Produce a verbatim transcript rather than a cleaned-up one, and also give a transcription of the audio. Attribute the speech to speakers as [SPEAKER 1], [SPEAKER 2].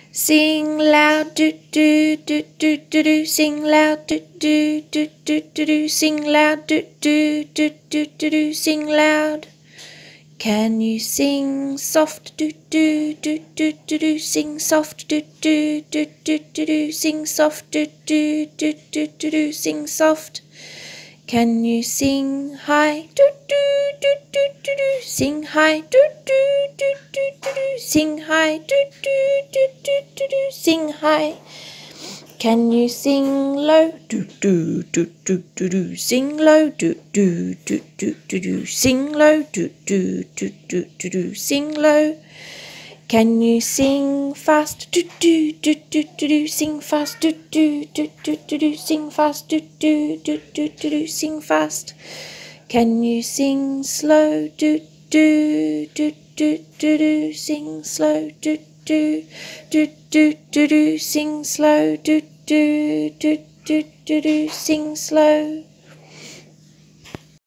[SPEAKER 1] Sing loud, do do do do do do. Sing loud, do do do do do do. Sing loud, do do do do do do. Sing loud. Can you sing soft, do do do do do do. Sing soft, do do do do do do. Sing soft, do do do do do do. Sing soft. Can you sing high, do do do do do do. Sing high, do do do do do do. Sing high, do do do do do do. Sing high. Can you sing low, do do do do do do. Sing low, do do do do do do. Sing low, do do do do do do. Sing low. Can you sing fast, do do do do do do. Sing fast, do do do do do do. Sing fast, do do do do do do. Sing fast. Can you sing slow, do do do do do do. Sing slow, do do do do do do. Sing slow, do do do do do do. Sing slow.